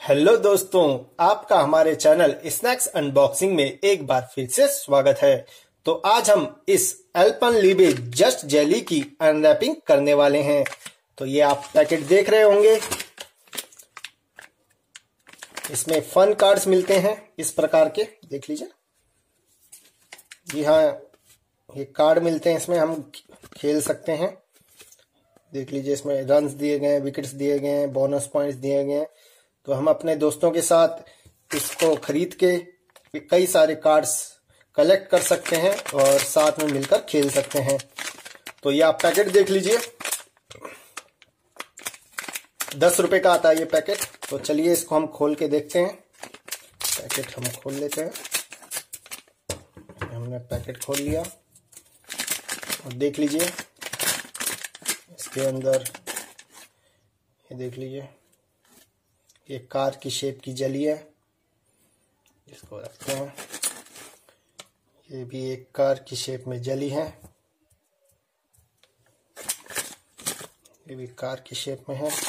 Hello दोस्तों, आपका हमारे चैनल स्नैक्स अनबॉक्सिंग में एक बार फिर से स्वागत है। तो आज हम इस अल्पेनलिबे जस्ट जेली की अनरैपिंग करने वाले हैं। तो ये आप पैकेट देख रहे होंगे, इसमें फन कार्ड्स मिलते हैं इस प्रकार के, देख लीजिए। जी हाँ, ये कार्ड मिलते हैं, इसमें हम खेल सकते हैं। देख लीजिए, इसमें रन्स दिए गए हैं, विकेट्स दिए गए हैं, बोनस पॉइंट्स दिए गए हैं। तो हम अपने दोस्तों के साथ इसको खरीद के कई सारे कार्ड्स कलेक्ट कर सकते हैं और साथ में मिलकर खेल सकते हैं। तो ये आप पैकेट देख लीजिए, 10 रुपए का आता है ये पैकेट। तो चलिए इसको हम खोल के देखते हैं। पैकेट हम खोल लेते हैं। हमने पैकेट खोल लिया और देख लीजिए, इसके अंदर ये देख लीजिए, ये कार की शेप की जेली है। इसको रखते हैं। ये भी एक कार की शेप में जेली है, ये भी कार की शेप में है।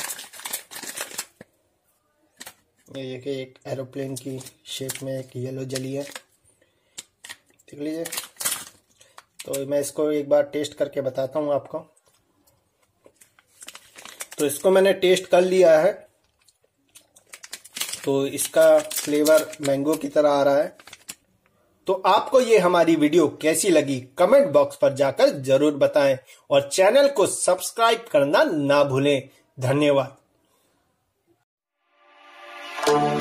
ये एक एरोप्लेन की शेप में एक येलो जेली है, देख लीजिए। तो मैं इसको एक बार टेस्ट करके बताता हूँ आपको। तो इसको मैंने टेस्ट कर लिया है, तो इसका फ्लेवर मैंगो की तरह आ रहा है। तो आपको ये हमारी वीडियो कैसी लगी कमेंट बॉक्स पर जाकर जरूर बताएं और चैनल को सब्सक्राइब करना ना भूलें। धन्यवाद।